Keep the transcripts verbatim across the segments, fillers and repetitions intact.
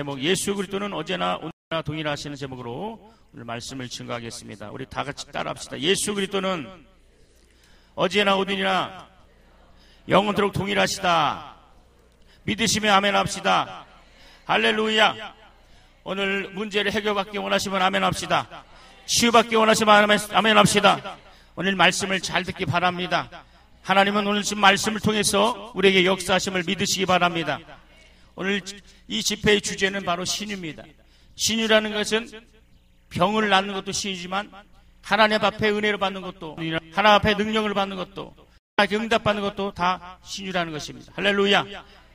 제목, 예수 그리스도는 어제나 오늘나 동일하시는 제목으로 오늘 말씀을 증거하겠습니다. 우리 다 같이 따라합시다. 예수 그리스도는 어제나 오늘이나 영원토록 동일하시다. 믿으시면 아멘 합시다. 할렐루야. 오늘 문제를 해결받기 원하시면 아멘 합시다. 치유받기 원하시면 아멘 합시다. 오늘 말씀을 잘 듣기 바랍니다. 하나님은 오늘 지금 말씀을 통해서 우리에게 역사하심을 믿으시기 바랍니다. 오늘 이 집회의 주제는 바로 신유입니다. 신유라는 것은 병을 낫는 것도 신유지만 하나님 앞에 은혜를 받는 것도, 하나님 앞에 능력을 받는 것도, 하나님께 응답받는 것도 다 신유라는 것입니다. 할렐루야.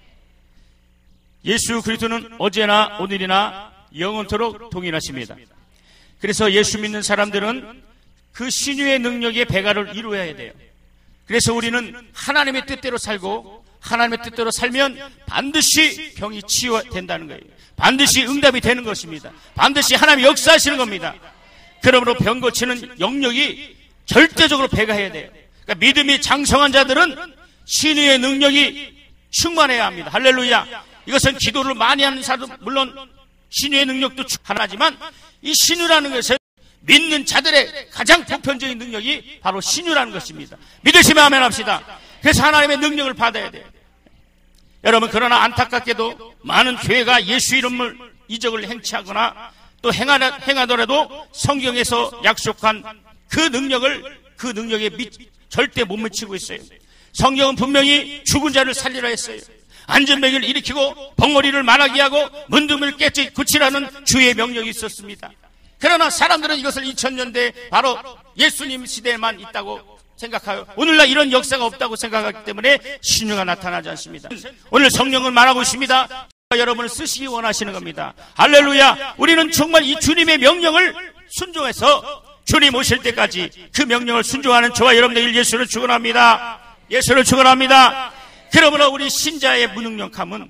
예수 그리스도는 어제나 오늘이나 영원토록 동일하십니다. 그래서 예수 믿는 사람들은 그 신유의 능력의 배가를 이루어야 돼요. 그래서 우리는 하나님의 뜻대로 살고 하나님의 뜻대로 살면 반드시 병이 치유된다는 거예요. 반드시 응답이 되는 것입니다. 반드시 하나님이 역사하시는 겁니다. 그러므로 병 고치는 영역이 절대적으로 배가해야 돼요. 그러니까 믿음이 장성한 자들은 신유의 능력이 충만해야 합니다. 할렐루야. 이것은 기도를 많이 하는 사람, 물론 신유의 능력도 하나지만 이 신유라는 것은 믿는 자들의 가장 보편적인 능력이 바로 신유라는 것입니다. 믿으시면 아멘 합시다. 그래서 하나님의 능력을 받아야 돼요. 여러분, 그러나 안타깝게도 많은 교회가 예수 이름을 이적을 행치하거나 또 행하라, 행하더라도 성경에서 약속한 그 능력을 그 능력에 미, 절대 못 미치고 있어요. 성경은 분명히 죽은 자를 살리라 했어요. 안전병을 일으키고 벙어리를 말하게 하고 문둥이를 깨치 고치라는 주의 명령이 있었습니다. 그러나 사람들은 이것을 이천 년대 바로 예수님 시대에만 있다고 생각하여 오늘날 이런 역사가 없다고 생각하기 때문에 신유가 나타나지 않습니다. 오늘 성령은 말하고 있습니다. 여러분을 쓰시기 원하시는 겁니다. 할렐루야. 우리는 정말 이 주님의 명령을 순종해서 주님 오실 때까지 그 명령을 순종하는 저와 여러분들 예수를 축원합니다. 예수를 축원합니다. 그러므로 우리 신자의 무능력함은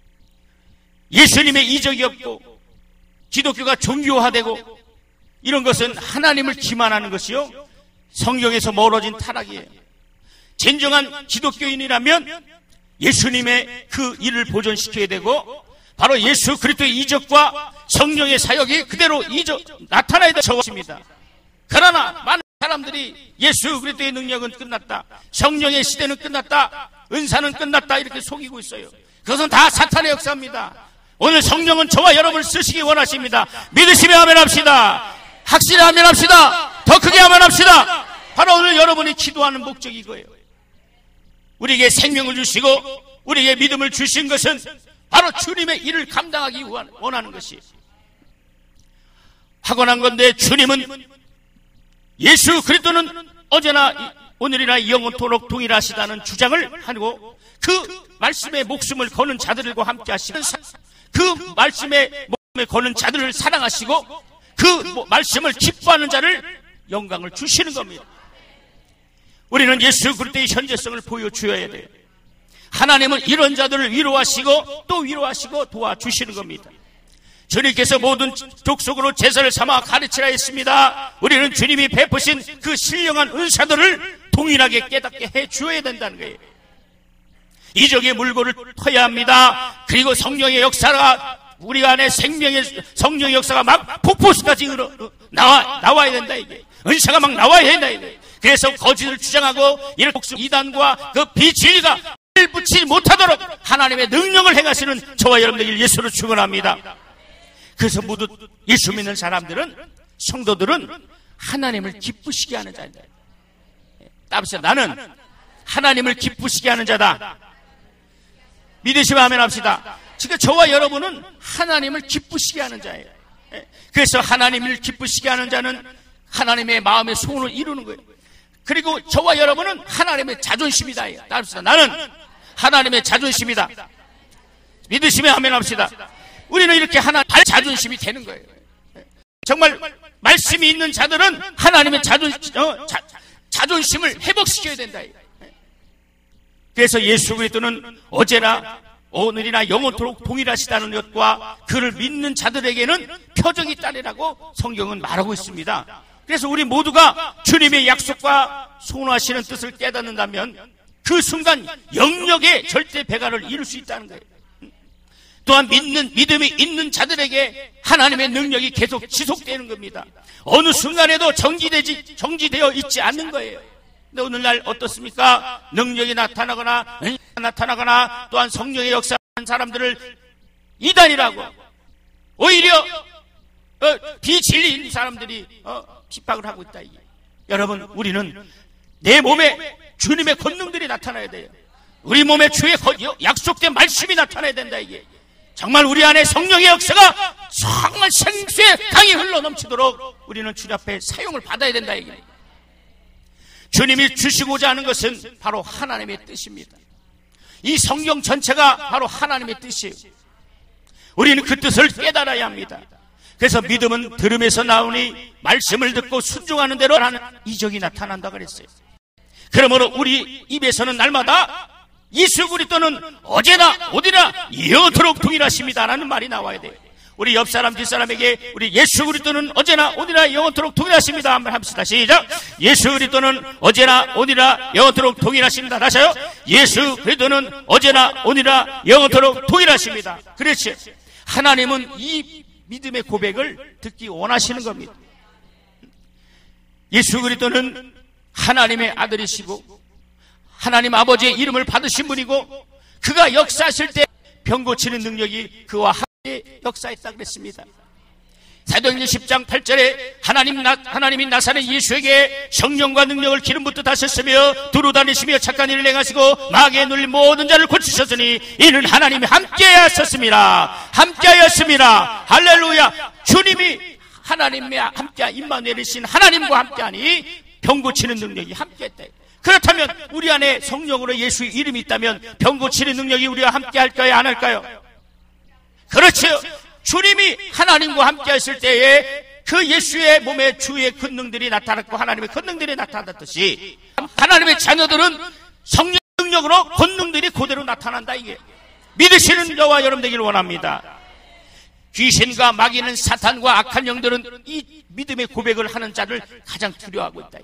예수님의 이적이 없고 기독교가 종교화되고 이런 것은 하나님을 기만하는 것이요, 성경에서 멀어진 타락이에요. 진정한 기독교인이라면 예수님의 그 일을 보존시켜야 되고 바로 예수 그리스도의 이적과 성령의 사역이 그대로 이적, 나타나야 되는 것입니다. 그러나 많은 사람들이 예수 그리스도의 능력은 끝났다, 성령의 시대는 끝났다, 은사는 끝났다 이렇게 속이고 있어요. 그것은 다 사탄의 역사입니다. 오늘 성령은 저와 여러분을 쓰시기 원하십니다. 믿으시면 아멘 합시다. 확실히 아멘 합시다. 더 크게 아멘 합시다. 바로 오늘 여러분이 기도하는 목적이 이거예요. 우리에게 생명을 주시고 우리에게 믿음을 주신 것은 바로 주님의 일을 감당하기 원하는 것이 하고난 건데, 주님은 예수 그리스도는 어제나 오늘이나 영원토록 동일하시다는 주장을 하고 그 말씀에 목숨을 거는 자들과 함께 하시는, 그 말씀에 목숨을 거는 자들을 사랑하시고 그 말씀을 기뻐하는 자를 영광을 주시는 겁니다. 우리는 예수 그리스도의 현재성을 보여주어야 돼요. 하나님은 이런 자들을 위로하시고 또 위로하시고 도와주시는 겁니다. 주님께서 모든 족속으로 제사를 삼아 가르치라 했습니다. 우리는 주님이 베푸신 그 신령한 은사들을 동일하게 깨닫게 해 주어야 된다는 거예요. 이적의 물꼬를 터야 합니다. 그리고 성령의 역사가 우리 안에 생명의 성령의 역사가 막 폭포수까지 나와, 나와야 된다 이게. 은사가 막 나와야 된다 이게. 그래서 거짓을 주장하고 이런 복수 이단과 그 비진리가 붙이지 못하도록 하나님의 능력을 행하시는 저와 여러분들 예수를 축원합니다. 그래서 모두 예수 믿는 사람들은, 성도들은 하나님을 기쁘시게 하는 자입니다. 따라서 나는 하나님을 기쁘시게 하는 자다. 믿으시면 아멘 합시다. 지금 저와 여러분은 하나님을 기쁘시게 하는 자예요. 그래서 하나님을 기쁘시게 하는 자는 하나님의 마음의 소원을 이루는 거예요. 그리고 저와 여러분은 하나님의 자존심이다. 따라서 나는 하나님의 자존심이다. 믿으시면 아멘 합시다. 우리는 이렇게 하나님의 자존심이 되는 거예요. 정말 말씀이 있는 자들은 하나님의 자존, 어, 자, 자존심을 회복시켜야 된다. 그래서 예수 그리스도는 어제나 오늘이나 영원토록 동일하시다는 것과 그를 믿는 자들에게는 표적이 따르라고 성경은 말하고 있습니다. 그래서 우리 모두가 주님의 약속과 소원하시는 뜻을 깨닫는다면 그 순간 영역의 절대 배가를 이룰 수 있다는 거예요. 또한 믿는, 믿음이 있는 자들에게 하나님의 능력이 계속 지속되는 겁니다. 어느 순간에도 정지되지, 정지되어 있지 않는 거예요. 근데 오늘날 어떻습니까? 능력이 나타나거나, 나타나거나, 또한 성령의 역사하는 사람들을 이단이라고, 오히려, 어, 비진리인 사람들이, 어, 핍박을 하고 있다, 이게. 여러분, 우리는 내 몸에 주님의 권능들이 나타나야 돼요. 우리 몸에 주의 약속된 말씀이 나타나야 된다, 이게. 정말 우리 안에 성령의 역사가 정말 생수의 강이 흘러 넘치도록 우리는 주님 앞에 사용을 받아야 된다, 이게. 주님이 주시고자 하는 것은 바로 하나님의 뜻입니다. 이 성경 전체가 바로 하나님의 뜻이에요. 우리는 그 뜻을 깨달아야 합니다. 그래서 믿음은 들음에서 나오니 말씀을 듣고 순종하는 대로 하는 이적이 나타난다 그랬어요. 그러므로 우리 입에서는 날마다 예수 그리스도는 어제나 오늘이나 영원토록 동일하십니다라는 말이 나와야 돼요. 우리 옆 사람 뒷사람에게 우리 예수 그리스도는 어제나 오늘이나 영원토록 동일하십니다 한번 합시다. 시작. 예수 그리스도는 어제나 오늘이나 영원토록 동일하십니다. 다시요. 예수 그리스도는 어제나 오늘이나 영원토록 동일하십니다. 그렇지. 하나님은 이 믿음의 고백을 듣기 원하시는 겁니다. 예수 그리스도는 하나님의 아들이시고 하나님 아버지의 이름을 받으신 분이고 그가 역사하실 때 병 고치는 능력이 그와 함께 역사했다 그랬습니다. 사도행전 십 장 팔 절에 하나님, 나, 하나님이 나사렛 예수에게 성령과 능력을 기름 붓듯 하셨으며 두루 다니시며 착한 일을 행하시고 마귀에 눌린 모든 자를 고치셨으니 이는 하나님이 함께 하셨습니다. 함께 하였습니다. 할렐루야. 주님이 하나님과 함께 임마누엘이신 하나님과 함께하니 병 고치는 능력이 함께했다. 그렇다면 우리 안에 성령으로 예수의 이름이 있다면 병 고치는 능력이 우리와 함께 할까요? 안 할까요? 그렇죠. 주님이 하나님과 함께 하실 때에 그 예수의 몸에 주의 권능들이 나타났고 하나님의 권능들이 나타났듯이 하나님의 자녀들은 성령 능력으로 권능들이 그대로 나타난다. 이게 믿으시는 저와 여러분 되기를 원합니다. 귀신과 마귀는 사탄과 악한 영들은 이 믿음의 고백을 하는 자를 가장 두려워하고 있다.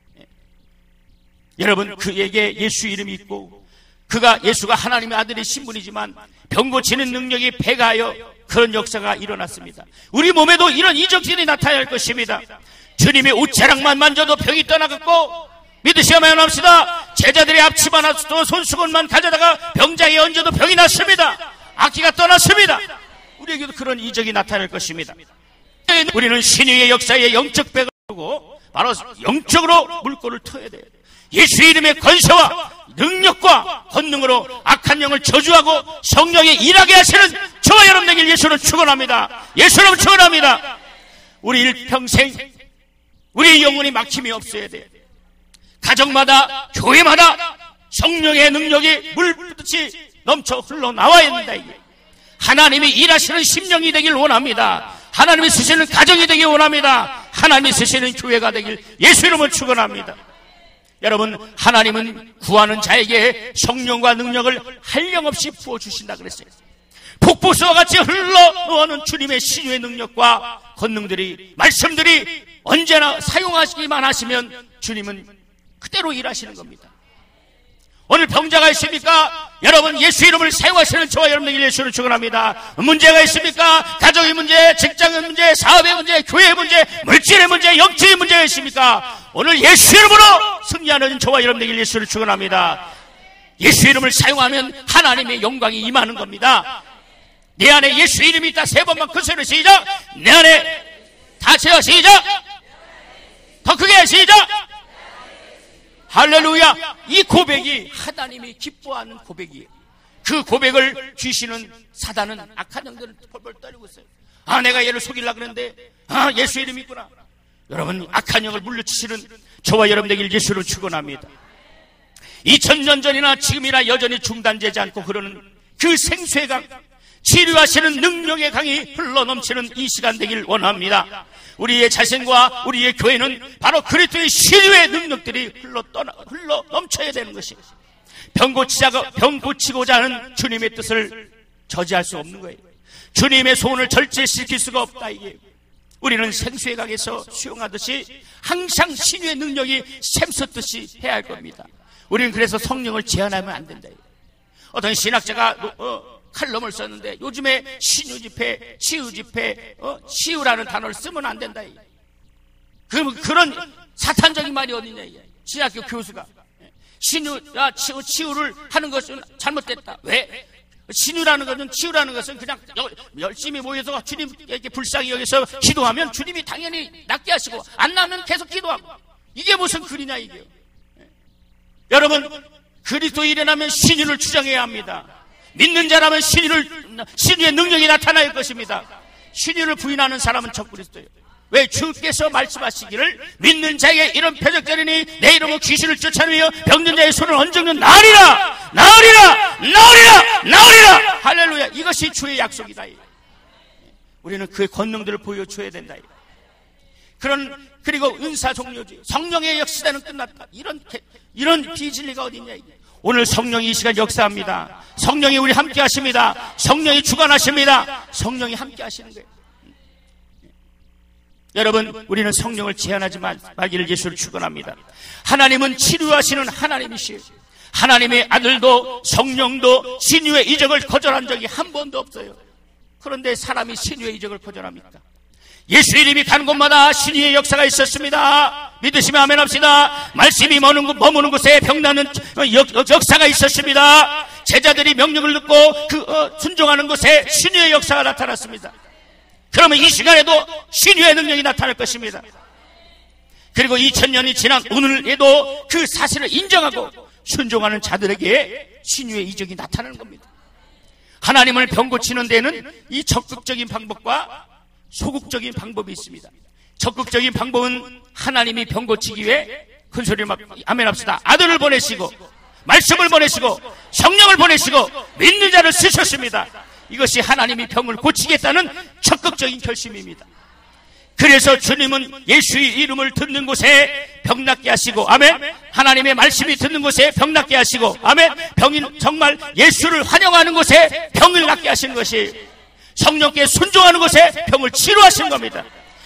여러분, 그에게 예수 이름이 있고 그가 예수가 하나님의 아들의 신분이지만 병 고치는 능력이 배가하여 그런 역사가 일어났습니다. 우리 몸에도 이런 이적들이 나타날 것입니다. 주님의 옷자락만 만져도 병이 떠나갔고 믿으시면 합시다. 제자들의 앞치마 놔도 손수건만 가져다가 병장에 얹어도 병이 났습니다. 악기가 떠났습니다. 우리에게도 그런 이적이 나타날 것입니다. 우리는 신유의 역사에 영적 백을 두고 바로 영적으로 물꼬를 터야 돼요. 예수 이름의 권세와 능력과 권능으로 악한 영을 저주하고 성령이 일하게 하시는 저와 여러분 되길 예수는 축원합니다. 예수는 축원합니다. 우리 일평생 우리의 영혼이 막힘이 없어야 돼요. 가정마다 교회마다 성령의 능력이 물붓듯이 넘쳐 흘러나와야 된다. 이게 하나님이 일하시는 심령이 되길 원합니다. 하나님이 쓰시는 가정이 되길 원합니다. 하나님이 쓰시는 교회가 되길 예수 이름을 축원합니다. 여러분, 하나님은 구하는 자에게 성령과 능력을 한량없이 부어주신다 그랬어요. 폭포수와 같이 흘러놓는 주님의 신유의 능력과 권능들이, 말씀들이 언제나 사용하시기만 하시면 주님은 그대로 일하시는 겁니다. 오늘 병자가 있습니까? 여러분, 예수 이름을 사용하시는 저와 여러분에게 예수를 축원합니다. 문제가 있습니까? 가정의 문제, 직장의 문제, 사업의 문제, 교회의 문제, 물질의 문제, 영적인 문제가 있습니까? 오늘 예수 이름으로 승리하는 저와 여러분에게 예수를 축원합니다. 예수 이름을 사용하면 하나님의 영광이 임하는 겁니다. 내 안에 예수 이름이 있다. 세 번만 큰 소리로 시작. 내 안에 다시요. 시작. 더 크게 시작. 할렐루야. 이 고백이 하나님이 기뻐하는 고백이에요. 그 고백을 쥐시는 사단은 악한 영들은 펄펄 떨리고 있어요. 아, 내가 얘를 속이려고 그랬는데 아, 예수 이름이 있구나. 여러분, 악한 영을 물리치시는 저와 여러분에게 예수를 축원합니다. 이천 년 전이나 지금이나 여전히 중단되지 않고 흐르는 그 생수의 강, 치료하시는 능력의 강이 흘러넘치는 이 시간 되길 원합니다. 우리의 자신과 우리의 교회는 바로 그리스도의 치료의 능력들이 흘러 떠나, 흘러 넘쳐야 되는 것입니다. 병 고치자가, 병 고치고자 하는 주님의 뜻을 저지할 수 없는 거예요. 주님의 소원을 절제시킬 수가 없다, 이게. 우리는 생수의 강에서 수용하듯이 항상 신유의 능력이 샘솟듯이 해야 할 겁니다. 우리는 그래서 성령을 제한하면 안 된다. 어떤 신학자가 어, 칼럼을 썼는데 요즘에 신유 집회, 치유 집회, 어? 치유라는 단어를 쓰면 안 된다. 그, 그런 사탄적인 말이 어디냐. 신학교 교수가 신유, 야, 치유, 치유를 하는 것은 잘못됐다. 왜? 신유라는 것은, 치유라는 것은 그냥 열심히 모여서 주님에게 불쌍히 여기서 기도하면 주님이 당연히 낫게 하시고, 안 나면 계속 기도하고. 이게 무슨 글이냐, 이게. 여러분, 그리스도인이라면 신유를 주장해야 합니다. 믿는 자라면 신유를, 신유의 능력이 나타날 것입니다. 신유를 부인하는 사람은 적그리스도예요. 왜? 주께서 말씀하시기를 믿는 자에게 이런 표적들이니 내 이름으로 귀신을 쫓아내며 병든 자의 손을 얹으면 나으리라, 나으리라, 나으리라, 나으리라. 할렐루야. 이것이 주의 약속이다. 우리는 그의 권능들을 보여줘야 된다. 그런, 그리고 은사 종료지, 성령의 역사는 끝났다. 이런 이런 비진리가 어딨냐. 오늘 성령이 이 시간 역사합니다. 성령이 우리 함께 하십니다. 성령이 주관하십니다. 성령이 함께 하시는 거예요. 여러분, 우리는 성령을 제한하지 말기를 예수를 축원합니다. 하나님은 치료하시는 하나님이시에요. 하나님의 아들도 성령도 신유의 이적을 거절한 적이 한 번도 없어요. 그런데 사람이 신유의 이적을 거절합니까? 예수 이름이 가는 곳마다 신유의 역사가 있었습니다. 믿으시면 아멘 합시다. 말씀이 머무는 곳에 병나는 역사가 있었습니다. 제자들이 명령을 듣고 그 어, 순종하는 곳에 신유의 역사가 나타났습니다. 그러면 이 시간에도 신유의 능력이 나타날 것입니다. 그리고 이천 년이 지난 오늘에도 그 사실을 인정하고 순종하는 자들에게 신유의 이적이 나타나는 겁니다. 하나님을 병 고치는 데는 이 적극적인 방법과 소극적인 방법이 있습니다. 적극적인 방법은 하나님이 병 고치기 위해 큰 소리를 막 아멘 합시다. 아들을 보내시고 말씀을 보내시고 성령을 보내시고 믿는 자를 쓰셨습니다. 이것이 하나님이 병을 고치겠다는 적극적인 결심입니다. 그래서 주님은 예수의 이름을 듣는 곳에 병 낫게 하시고, 아멘. 하나님의 말씀이 듣는 곳에 병 낫게 하시고, 아멘. 병인 정말 예수를 환영하는 곳에 병을 낫게 하신 것이, 성령께 순종하는 곳에 병을 치료하신 겁니다.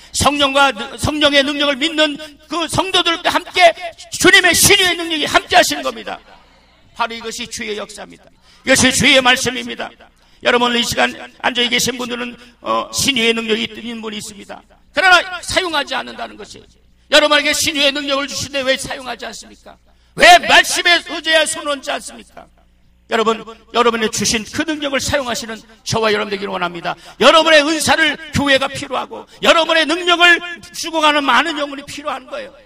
성령과 성령의 능력을 믿는 그 성도들과 함께 주님의 신유의 능력이 함께 하시는 겁니다. 바로 이것이 주의 역사입니다. 이것이 주의 말씀입니다. 여러분, 이 시간 앉아 계신 분들은 어, 신유의 능력이 있는 분이 있습니다. 그러나 사용하지 않는다는 것이에요. 여러분에게 신유의 능력을 주시는데 왜 사용하지 않습니까? 왜 말씀에 의지해 손 얹지 않습니까? 여러분, 여러분의 주신 그 능력을 사용하시는 저와 여러분들에게 원합니다. 여러분의 은사를 교회가 필요하고 여러분의 능력을 수고하는 많은 영혼이 필요한 거예요.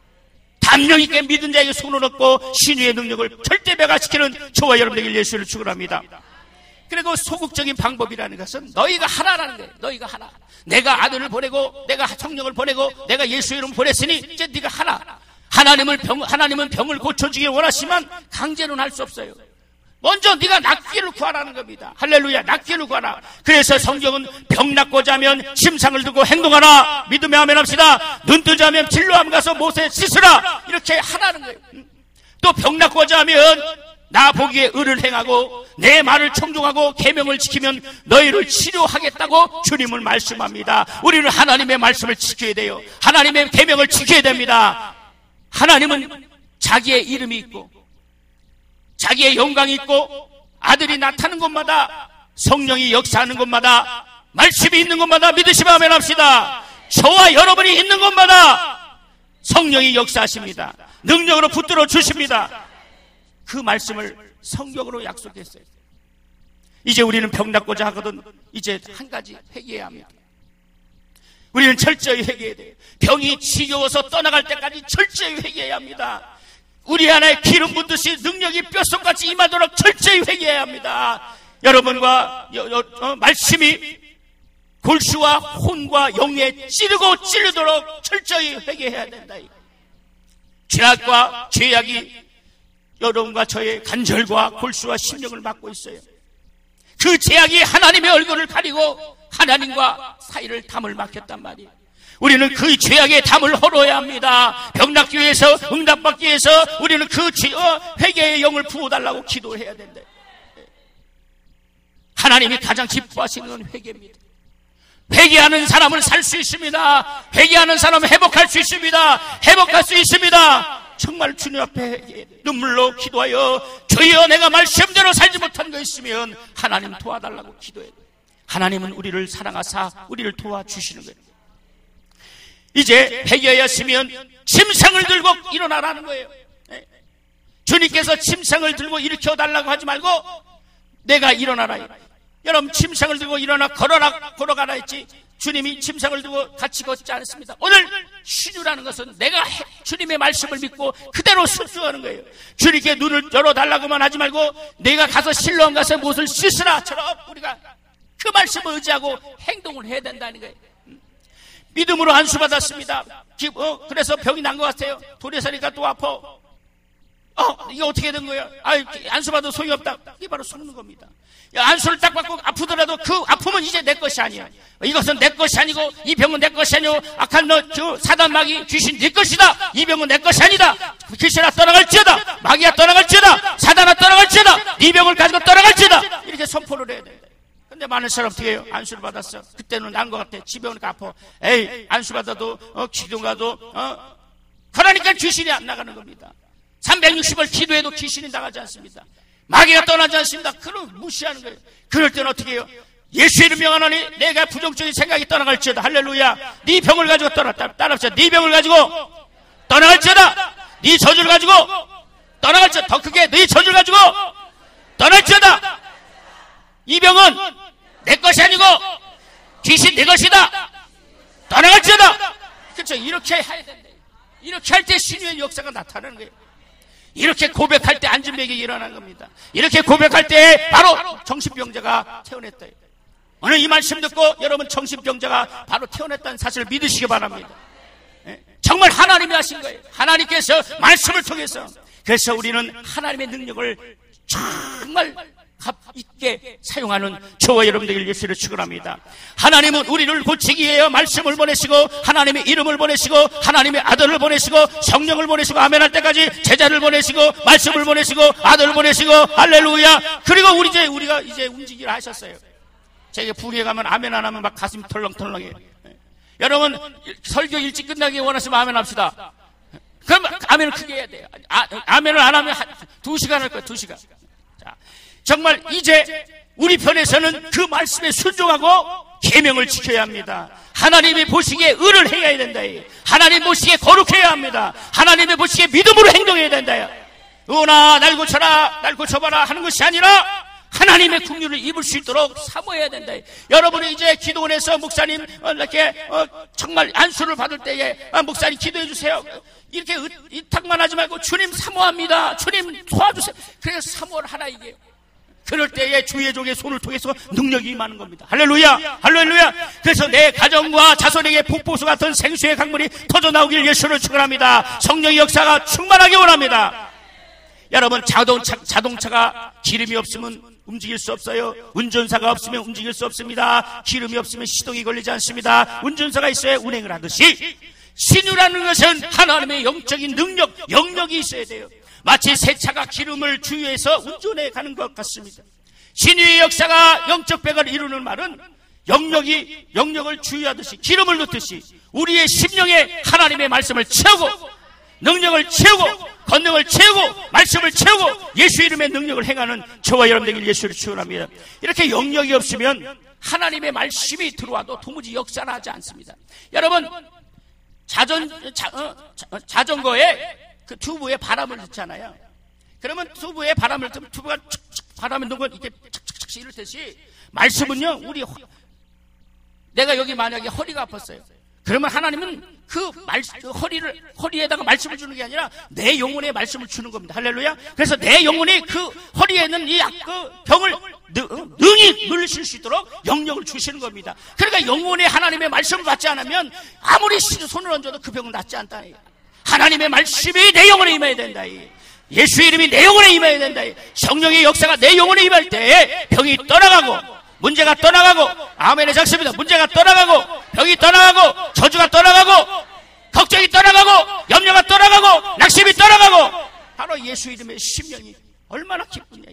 담력 있게 믿은 자에게 손을 얹고 신유의 능력을 절대 배가시키는 저와 여러분들에게 예수를 축원합니다. 그리고 소극적인 방법이라는 것은 너희가 하라라는 거예요. 너희가 하라. 내가 아들을 보내고 내가 성령을 보내고 내가 예수 이름 보냈으니 이제 네가 하라. 하나님을 병, 하나님은 병을 고쳐주길 원하시면 강제로는 할 수 없어요. 먼저 네가 낫기를 구하라는 겁니다. 할렐루야. 낫기를 구하라. 그래서 성경은 병 낫고자 하면 침상을 두고 행동하라. 믿으면 아멘 합시다. 눈 뜨자면 진로함 가서 못에 씻으라. 이렇게 하라는 거예요. 또 병 낫고자 하면 나 보기에 의를 행하고 내 말을 청종하고 계명을 지키면 너희를 치료하겠다고 주님은 말씀합니다. 우리는 하나님의 말씀을 지켜야 돼요. 하나님의 계명을 지켜야 됩니다. 하나님은 자기의 이름이 있고 자기의 영광이 있고 아들이 나타나는 곳마다 성령이 역사하는 곳마다 말씀이 있는 곳마다 믿으시면 아멘 합시다. 저와 여러분이 있는 곳마다 성령이 역사하십니다. 능력으로 붙들어 주십니다. 그 말씀을 성경으로 약속했어요. 이제 우리는 병 낫고자 하거든 이제 한 가지 회개해야 합니다. 우리는 철저히 회개해야 돼요. 병이 지겨워서 떠나갈 때까지 철저히 회개해야 합니다. 우리 안에 기름 붓듯이 능력이 뼛속같이 임하도록 철저히 회개해야 합니다. 여러분과 여, 여, 어, 말씀이 골수와 혼과 영에 찌르고 찌르도록 철저히 회개해야 된다. 죄악과 죄악이 여러분과 저의 간절과 골수와 심령을 막고 있어요. 그 죄악이 하나님의 얼굴을 가리고 하나님과 사이를 담을 막혔단 말이에요. 우리는 그 죄악의 담을 헐어야 합니다. 병 낫기 위해서, 응답받기 위해서 우리는 그 죄, 어, 회개의 영을 부어달라고 기도해야 된다. 하나님이 가장 기뻐하시는 건 회개입니다. 회개하는 사람은 살 수 있습니다. 회개하는 사람은 회복할 수 있습니다. 회복할 수 있습니다. 정말 주님 앞에 눈물로 기도하여 주여 내가 말씀대로 살지 못한 거 있으면 하나님 도와달라고 기도해야 돼요. 하나님은 우리를 사랑하사 우리를 도와주시는 거예요. 이제 회개하였으면 침상을 들고 일어나라는 거예요. 주님께서 침상을 들고 일으켜달라고 하지 말고 내가 일어나라. 여러분 침상을 들고 일어나 걸어라 걸어가라 했지 주님이 침상을 들고 같이 걷지 않았습니다. 오늘 신유라는 것은 내가 주님의 말씀을 믿고 그대로 순종하는 거예요. 주님께 눈을 열어달라고만 하지 말고 내가 가서 실로암 가서 못을 씻으라처럼 우리가 그 말씀을 의지하고 행동을 해야 된다는 거예요. 믿음으로 안수받았습니다. 어, 그래서 병이 난 것 같아요. 돌에 서니까 또 아파. 어, 이게 어떻게 된 거야? 아, 안수받아도 소용이 없다. 이게 바로 속는 겁니다. 안수를 딱 받고 아프더라도 그 아픔은 이제 내 것이 아니야. 이것은 내 것이 아니고 이 병은 내 것이 아니고 악한 너, 저 사단 마귀 귀신 네 것이다. 이 병은 내 것이 아니다. 귀신아 떠나갈지어다. 마귀야 떠나갈지어다. 사단아 떠나갈지어다. 네 병을 가지고 떠나갈지어다. 이렇게 선포를 해야 돼. 근데 많은 사람 어떻게 해요? 안수를 받았어. 그때는 난 것 같아. 집에 오니까 아파. 에이, 안수 받아도 어, 기도 가도 어, 그러니까 귀신이 안 나가는 겁니다. 삼백육십을 기도해도 귀신이 나가지 않습니다. 마귀가 떠나지 않습니다. 그걸 무시하는 거예요. 그럴 때는 어떻게 해요? 예수 이름 명하노니 내가 부정적인 생각이 떠나갈지어다. 할렐루야. 네 병을 가지고 떠나. 따라합시다. 네 병을 가지고 떠나갈지어다. 네 저주를 가지고 떠나갈지어다. 더 크게 네 저주를 가지고 떠날지어다. 이 병은 내 것이 아니고 귀신 내 것이다. 떠나갈지어다. 그렇죠. 이렇게 해야 된다. 이렇게 할 때 신유의 역사가 나타나는 거예요. 이렇게 고백할 때 안진맥이 일어나는 겁니다. 이렇게 고백할 때 바로 정신병자가 태어났다. 오늘 이 말씀 듣고 여러분 정신병자가 바로 태어났다는 사실을 믿으시기 바랍니다. 정말 하나님이 하신 거예요. 하나님께서 말씀을 통해서. 그래서 우리는 하나님의 능력을 정말 값 있게 사용하는 저와 여러분들 예수를 축원합니다. 하나님은 우리를 고치기 위해 말씀을 보내시고 하나님의 이름을 보내시고 하나님의 아들을 보내시고 성령을 보내시고 아멘할 때까지 제자를 보내시고 말씀을 보내시고 아들을 보내시고 할렐루야. 그리고 우리 이제 우리가 이제 움직이라 하셨어요. 제가 부리에 가면 아멘 안 하면 막 가슴이 털렁털렁해요. 여러분 설교 일찍 끝나기 원하시면 아멘 합시다. 그럼 아멘을 크게 해야 돼요. 아, 아멘을 안 하면 한, 두 시간 할 거예요. 두 시간. 자, 정말 이제 우리 편에서는 그 말씀에 순종하고 계명을 지켜야 합니다. 하나님이 보시기에 의를 해야 된다. 하나님 보시기에 거룩해야 합니다. 하나님이 보시기에 믿음으로 행동해야 된다. 은아 날 고쳐라 날 고쳐봐라 하는 것이 아니라 하나님의 긍휼을 입을 수 있도록 사모해야 된다. 여러분이 이제 기도원에서 목사님 이렇게 정말 안수를 받을 때에 목사님 기도해 주세요. 이렇게 이탁만 하지 말고 주님 사모합니다. 주님 도와주세요. 그래서 사모를 하라 이게요. 그럴 때에 주의 종의 손을 통해서 능력이 임하는 겁니다. 할렐루야, 할렐루야. 그래서 내 가정과 자손에게 폭포수 같은 생수의 강물이 터져나오길 예수를 축원합니다. 성령의 역사가 충만하게 원합니다. 여러분 자동차, 자동차가 기름이 없으면 움직일 수 없어요. 운전사가 없으면 움직일 수 없습니다. 기름이 없으면 시동이 걸리지 않습니다. 운전사가 있어야 운행을 하듯이 신유라는 것은 하나님의 영적인 능력, 영역이 있어야 돼요. 마치 새 차가 기름을 주유해서 운전해 가는 것 같습니다. 신유의 역사가 영적 백을 이루는 말은 영역이 영역을 주유하듯이 기름을 넣듯이 우리의 심령에 하나님의 말씀을 채우고 능력을 채우고 권능을 채우고 말씀을 채우고 예수 이름의 능력을 행하는 저와 여러분들에게 예수를 축원합니다. 이렇게 영역이 없으면 하나님의 말씀이 들어와도 도무지 역사를 하지 않습니다. 여러분 자전, 자, 어, 자, 자전거에 그 튜브에 바람을 넣잖아요. 그러면 튜브에 바람을 넣으면 튜브가 칙칙 바람을 넣은 건 이렇게 착착착 이렇듯이 말씀은요 우리 허, 내가 여기 만약에 허리가 아팠어요. 그러면 하나님은 그 말, 그 허리를, 허리에다가 말씀을 주는 게 아니라 내 영혼에 말씀을 주는 겁니다. 할렐루야. 그래서 내 영혼이 그 허리에 있는 이 약, 그 병을 능히 물리실 수 있도록 영역을 주시는 겁니다. 그러니까 영혼에 하나님의 말씀을 받지 않으면 아무리 손을 얹어도 그 병은 낫지 않다. 하나님의 말씀이 내 영혼에 임해야 된다. 예수 이름이 내 영혼에 임해야 된다. 성령의 역사가 내 영혼에 임할 때 병이 떠나가고 문제가 떠나가고 아멘의 작습니다. 문제가 떠나가고 병이 떠나가고 저주가 떠나가고 걱정이 떠나가고 염려가 떠나가고 낙심이 떠나가고 바로 예수 이름의 심령이 얼마나 기쁘냐.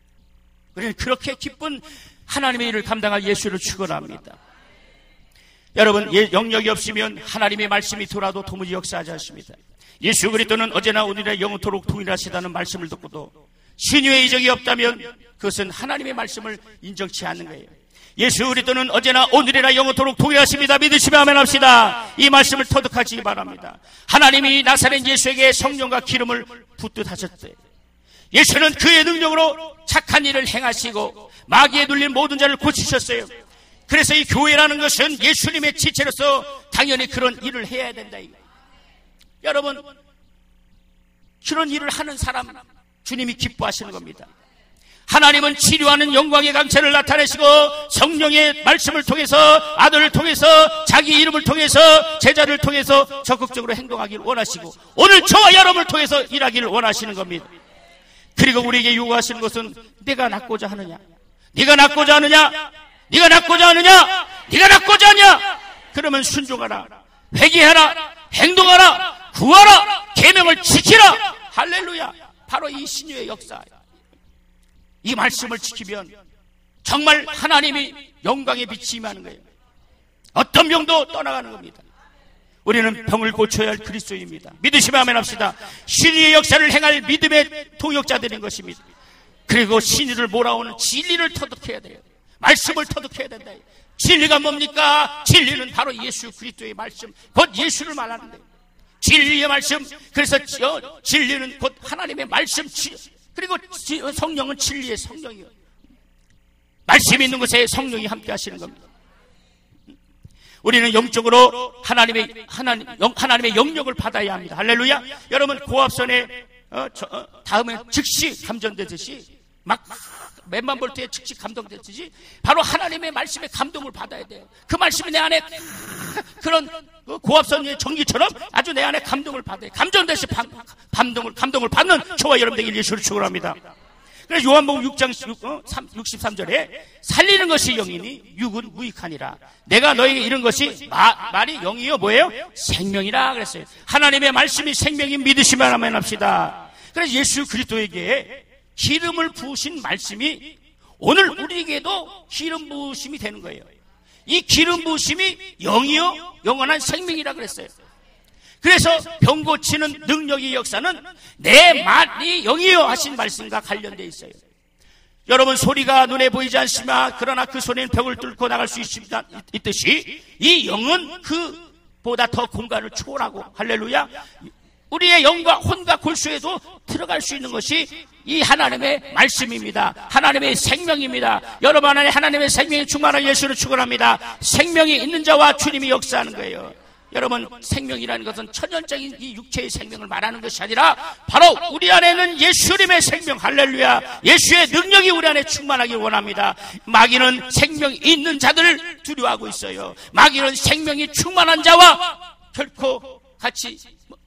그래 그렇게 기쁜 하나님의 일을 감당할 예수를 축원합니다. 여러분, 영역이 없으면 하나님의 말씀이 돌아도 도무지 역사하지 않습니다. 예수 그리스도는 어제나 오늘이나 영원토록 동일하시다는 말씀을 듣고도 신유의 이적이 없다면 그것은 하나님의 말씀을 인정치 않는 거예요. 예수 그리스도는 어제나 오늘이나 영원토록 동일하십니다. 믿으시면 아멘 합시다. 이 말씀을 터득하시기 바랍니다. 하나님이 나사렛 예수에게 성령과 기름을 붓듯 하셨대. 예수는 그의 능력으로 착한 일을 행하시고 마귀에 눌린 모든 자를 고치셨어요. 그래서 이 교회라는 것은 예수님의 지체로서 당연히 그런 일을 해야 된다. 여러분, 그런 일을 하는 사람 주님이 기뻐하시는 겁니다. 하나님은 치료하는 영광의 강체를 나타내시고 성령의 말씀을 통해서, 아들을 통해서, 자기 이름을 통해서, 제자를 통해서 적극적으로 행동하기를 원하시고 오늘 저와 여러분을 통해서 일하기를 원하시는 겁니다. 그리고 우리에게 요구하시는 것은 내가 낫고자 하느냐, 네가 낫고자 하느냐, 네가 낫고자 하느냐, 네가 낫고자 하냐, 그러면 순종하라, 회개하라, 행동하라, 구하라, 계명을 지키라. 할렐루야. 바로 이 신유의 역사, 이 말씀을 지키면 정말 하나님이 영광의 빛이 임하는 거예요. 어떤 병도 떠나가는 겁니다. 우리는 병을 고쳐야 할 그리스도입니다. 믿으시면 아멘 합시다. 신유의 역사를 행할 믿음의 동역자들인 것입니다. 그리고 신유를 몰아오는 진리를 터득해야 돼요. 말씀을 터득해야 된다. 진리가 뭡니까? 진리는 바로 예수 그리스도의 말씀, 곧 예수를 말하는 거예요. 진리의 말씀. 그래서 진리는 곧 하나님의 말씀, 그리고 성령은 진리의 성령이요. 말씀이 있는 곳에 성령이 함께 하시는 겁니다. 우리는 영적으로 하나님의 하나님, 영, 하나님의 영역을 받아야 합니다. 할렐루야. 여러분, 고압선에 어, 저, 어, 다음에 즉시 감전되듯이, 막 맨만 볼 때 즉시 감동되듯이 바로 하나님의 말씀에 감동을 받아야 돼요. 그 말씀이 내 안에 그런 고압선의 전기처럼 아주 내 안에 감동을 받아요. 감전되시 감동을 감동을 받는 저와 여러분들에게 예수를 축원합니다. 그래서 요한복음 육 장 육십삼 절에 살리는 것이 영이니 육은 무익하니라. 내가 너에게 이런 것이 마, 말이 영이요 뭐예요? 생명이라 그랬어요. 하나님의 말씀이 생명인 믿으시면 아멘 합시다. 그래서 예수 그리스도에게 기름을 부으신 말씀이 오늘 우리에게도 기름 부으심이 되는 거예요. 이 기름 부으심이 영이요 영원한 생명이라 그랬어요. 그래서 병 고치는 능력의 역사는 내 말이 영이요 하신 말씀과 관련되어 있어요. 여러분, 소리가 눈에 보이지 않지만 그러나 그 소리는 벽을 뚫고 나갈 수 있듯이 이 영은 그보다 더 공간을 초월하고, 할렐루야, 우리의 영과 혼과 골수에도 들어갈 수 있는 것이 이 하나님의 말씀입니다. 하나님의 생명입니다. 여러분 안에 하나님의 생명이 충만한 예수를 축원합니다. 생명이 있는 자와 주님이 역사하는 거예요. 여러분, 생명이라는 것은 천연적인 이 육체의 생명을 말하는 것이 아니라 바로 우리 안에는 예수님의 생명, 할렐루야, 예수의 능력이 우리 안에 충만하길 원합니다. 마귀는 생명이 있는 자들을 두려워하고 있어요. 마귀는 생명이 충만한 자와 결코 같이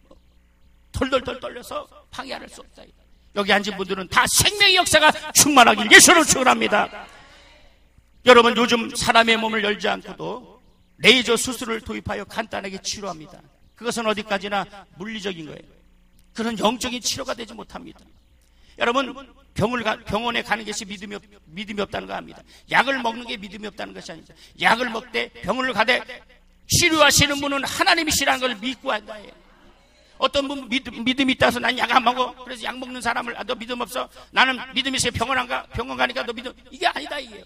덜덜덜 떨려서 방해할 수 없다. 여기 앉은 분들은 다 생명의 역사가 충만하길 예수를 축원합니다. 여러분, 요즘 사람의 몸을 열지 않고도 레이저 수술을 도입하여 간단하게 치료합니다. 그것은 어디까지나 물리적인 거예요. 그런 영적인 치료가 되지 못합니다. 여러분, 병을 가, 병원에 가는 것이 믿음이, 없, 믿음이 없다는 거 압니다. 약을 먹는 게 믿음이 없다는 것이 아닙니다. 약을 먹되 병원을 가되 치료하시는 분은 하나님이시라는 걸 믿고 한다. 어떤 분 믿음, 믿음이 있다서 난 약 안 먹어. 그래서 약 먹는 사람을, 아, 너 믿음 없어? 나는 믿음이 있어요. 병원 안 가? 병원 가니까 너 믿음. 이게 아니다, 이게요.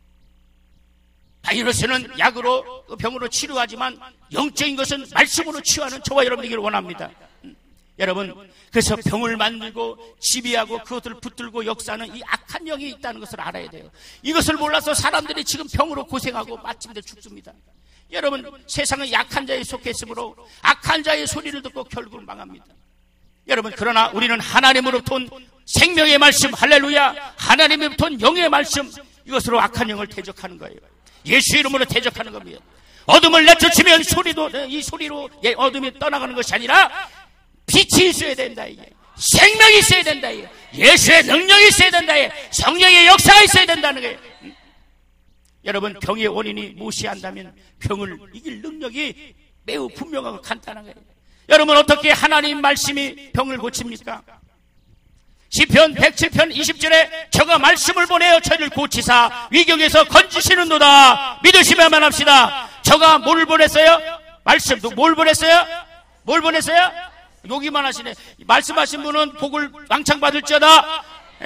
바이러스는 약으로, 병으로 치료하지만 영적인 것은 말씀으로 치유하는 저와 여러분에게 원합니다. 음. 여러분, 그래서 병을 만들고 지배하고 그것을 붙들고 역사하는 이 악한 영이 있다는 것을 알아야 돼요. 이것을 몰라서 사람들이 지금 병으로 고생하고 마침내 죽습니다. 여러분, 세상은 약한 자에 속해 있으므로 악한 자의 소리를 듣고 결국은 망합니다. 여러분, 그러나 우리는 하나님으로부터 온 생명의 말씀, 할렐루야, 하나님으로부터 온 영의 말씀, 이것으로 악한 영을 대적하는 거예요. 예수 이름으로 대적하는 겁니다. 어둠을 내쫓으면 소리도, 이 소리로 어둠이 떠나가는 것이 아니라 빛이 있어야 된다, 이게. 생명이 있어야 된다, 이게. 예수의 능력이 있어야 된다, 이게. 성령의 역사가 있어야 된다는 거예요. 여러분, 병의 원인이 무시한다면 병을 이길 능력이 매우 분명하고 간단한 거예요. 여러분, 어떻게 하나님 말씀이 병을 고칩니까? 시편 백칠 편 이십 절에 저가 말씀을 보내어 저를 고치사 위경에서 건지시는도다. 믿으시면만 합시다. 저가 뭘 보냈어요? 말씀도 뭘 보냈어요? 뭘 보냈어요? 여기만 하시네. 말씀하신 분은 복을 왕창 받을지어다.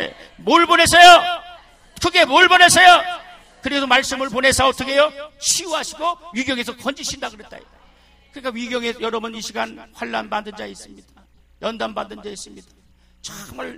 뭘 보냈어요? 그게 뭘 보냈어요? 그래도 말씀을 보내서 어떻게 해요? 치유하시고 위경에서 건지신다 그랬다. 그러니까 위경에 여러분 이 시간 환난 받은 자 있습니다. 연단 받은 자 있습니다. 정말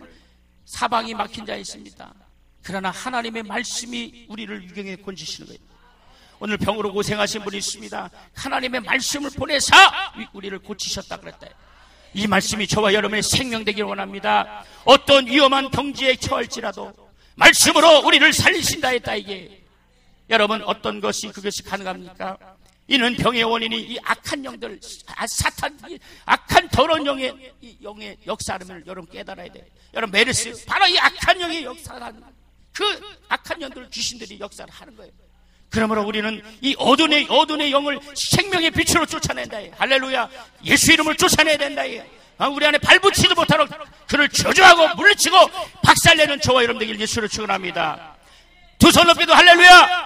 사방이 막힌 자 있습니다. 그러나 하나님의 말씀이 우리를 위경에 건지시는 거예요. 오늘 병으로 고생하신 분이 있습니다. 하나님의 말씀을 보내서 우리를 고치셨다 그랬다. 이 말씀이 저와 여러분의 생명 되기를 원합니다. 어떤 위험한 병지에 처할지라도 말씀으로 우리를 살리신다 했다. 이게 여러분 어떤 것이 그것이 가능합니까? 이는 병의 원인이 이 악한 영들, 사탄, 악한 더러운 영의, 이 영의 역사를 여러분 깨달아야 돼요. 여러분 메르스, 바로 이 악한 영의 역사라는, 그 악한 영들, 귀신들이 역사를 하는 거예요. 그러므로 우리는 이 어둠의, 어둠의 영을 생명의 빛으로 쫓아낸다. 할렐루야. 예수 이름을 쫓아내야 된다. 우리 안에 발붙이지 못하도록 그를 저주하고 물리치고 박살내는 저와 여러분 되길 예수로 축원합니다. 두 손 높이도 할렐루야.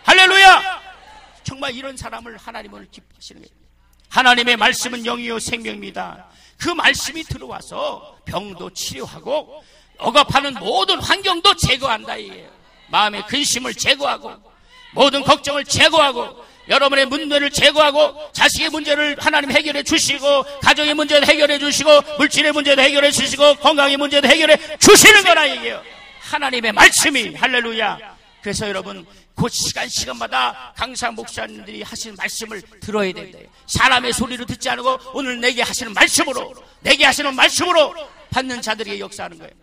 할렐루야. 정말 이런 사람을 하나님을 기뻐하시는 거예요. 하나님의 말씀은 영이요 생명입니다. 그 말씀이 들어와서 병도 치료하고 억압하는 모든 환경도 제거한다. 이게요. 마음의 근심을 제거하고 모든 걱정을 제거하고 여러분의 문제를 제거하고 자식의 문제를 하나님 해결해 주시고 가정의 문제도 해결해 주시고 물질의 문제도 해결해 주시고 건강의 문제도 해결해 주시는 거라. 이게요. 하나님의 말씀이 할렐루야. 그래서 여러분 그 시간 시간마다 강사 목사님들이 하시는 말씀을 들어야 된다. 사람의 소리를 듣지 않고 오늘 내게 하시는 말씀으로 내게 하시는 말씀으로 받는 자들에게 역사하는 거예요.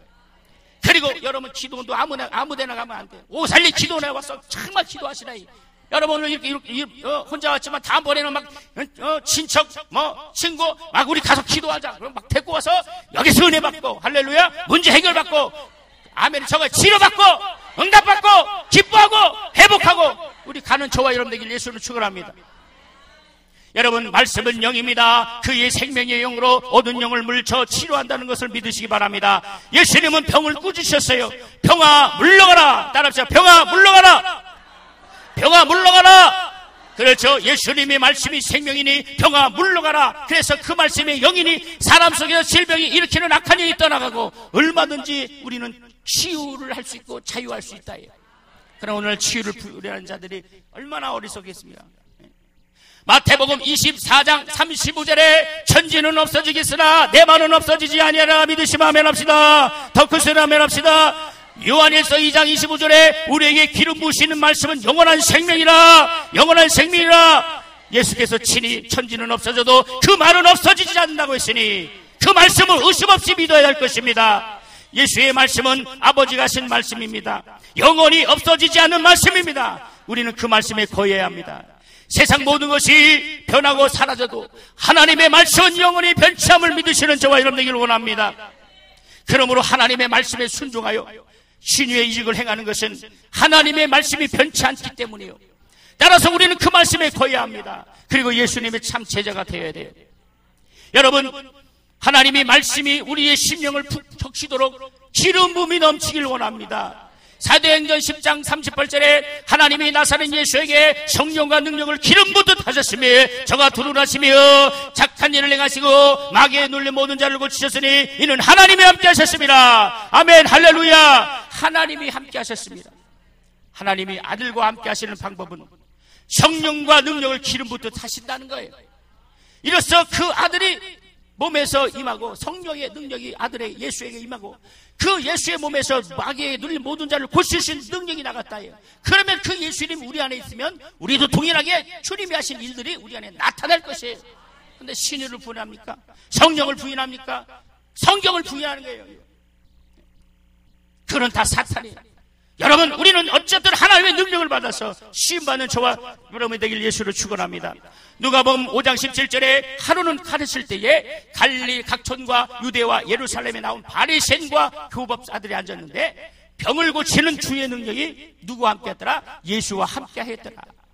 그리고 여러분 기도도 아무나 아무데나 가면 안 돼요. 오살리 기도원에 와서 정말 기도하시라. 여러분 오늘 이렇게, 이렇게, 이렇게 어, 혼자 왔지만 다음번에는 막 어, 친척 뭐 친구 막 우리 가서 기도하자. 그럼 막 데리고 와서 여기서 은혜 받고 할렐루야 문제 해결 받고 아멘 저거 치료받고 응답받고 기뻐하고 회복하고 우리 가는 저와 여러분 되길 예수를 축원합니다. 여러분 말씀은 영입니다. 그의 생명의 영으로 어두운 영을 물쳐 치료한다는 것을 믿으시기 바랍니다. 예수님은 병을 꾸짖으셨어요. 병아 물러가라. 따라합시다. 병아 물러가라. 병아 물러가라. 그렇죠. 예수님의 말씀이 생명이니 병아 물러가라. 그래서 그 말씀의 영이니 사람 속에서 질병이 일으키는 악한 영이 떠나가고 얼마든지 우리는 치유를 할 수 있고 자유할 수 있다. 그러나 오늘 치유를 부려하는 자들이 얼마나 어리석겠습니까? 마태복음 이십사 장 삼십오 절에 천지는 없어지겠으나 내 말은 없어지지 아니하라. 믿으시면 아멘 합시다. 더 큰 소리로 아멘 합시다. 요한일서 이 장 이십오 절에 우리에게 기름 부으시는 말씀은 영원한 생명이라. 영원한 생명이라. 예수께서 친히 천지는 없어져도 그 말은 없어지지 않는다고 했으니 그 말씀을 의심 없이 믿어야 할 것입니다. 예수의 말씀은 아버지가 하신 말씀입니다. 영원히 없어지지 않는 말씀입니다. 우리는 그 말씀에 거해야 합니다. 세상 모든 것이 변하고 사라져도 하나님의 말씀은 영원히 변치함을 믿으시는 저와 여러분 되기를 원합니다. 그러므로 하나님의 말씀에 순종하여 신유의 이직을 행하는 것은 하나님의 말씀이 변치 않기 때문이에요. 따라서 우리는 그 말씀에 거해야 합니다. 그리고 예수님의 참 제자가 되어야 돼요. 여러분 하나님의 말씀이 우리의 심령을 푹 적시도록 기름 부음이 넘치길 원합니다. 사도행전 십 장 삼십팔 절에 하나님이 나사렛 예수에게 성령과 능력을 기름 붓듯 하셨으며 저가 두루하시며 착한 일을 행하시고 마귀에 눌린 모든 자를 고치셨으니 이는 하나님이 함께 하셨습니다. 아멘 할렐루야. 하나님이 함께 하셨습니다. 하나님이 아들과 함께 하시는 방법은 성령과 능력을 기름 붓듯 하신다는 거예요. 이로써 그 아들이 몸에서 임하고 성령의 능력이 아들의 예수에게 임하고 그 예수의 몸에서 마귀에 눌린 모든 자를 고칠 수 있는 능력이 나갔다예요. 그러면 그 예수님 우리 안에 있으면 우리도 동일하게 주님이 하신 일들이 우리 안에 나타날 것이에요. 그런데 신유를 부인합니까? 성령을 부인합니까? 성경을 부인하는 거예요. 그건 다 사탄이에요. 여러분 우리는 어쨌든 하나님의 능력을 받아서 시험받는 저와 여러분이 되길 예수를 축원합니다. 누가복음 오 장 십칠 절에 하루는 가르칠 때에 갈릴리 각촌과 유대와 예루살렘에 나온 바리새인과 교법사들이 앉았는데 병을 고치는 주의 능력이 누구와 함께 했더라? 예수와 함께 했더라.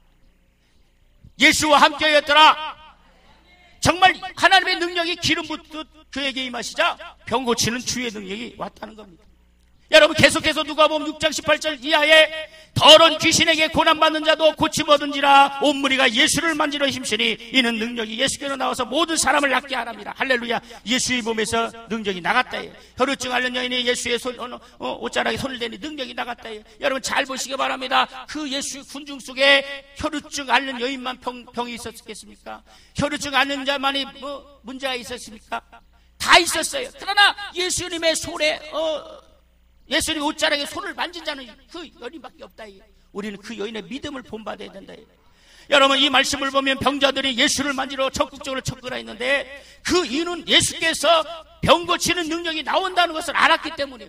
예수와 함께 했더라. 정말 하나님의 능력이 기름 붓듯 그에게 임하시자 병 고치는 주의 능력이 왔다는 겁니다. 여러분, 계속해서 누가복음 육 장 십팔 절 이하에 더러운 귀신에게 고난받는 자도 고침 얻은지라 온 무리가 예수를 만지러 힘쓰니 이는 능력이 예수께로 나와서 모든 사람을 낫게 하랍니다. 할렐루야. 예수의 몸에서 능력이 나갔다 해요. 혈루증 앓는 여인이 예수의 손, 어, 어, 옷자락에 손을 대니 능력이 나갔다 해요. 여러분 잘 보시기 바랍니다. 그 예수 군중 속에 혈루증 앓는 여인만 병, 병이 있었겠습니까? 혈루증 앓는 자만이 뭐 문제가 있었습니까? 다 있었어요. 그러나 예수님의 손에 어, 예수님 옷자락에 손을 만진 자는 그 여인밖에 없다. 우리는 그 여인의 믿음을 본받아야 된다. 여러분, 이 말씀을 보면 병자들이 예수를 만지러 적극적으로 접근하 있는데 그 이유는 예수께서 병 고치는 능력이 나온다는 것을 알았기 때문이에요.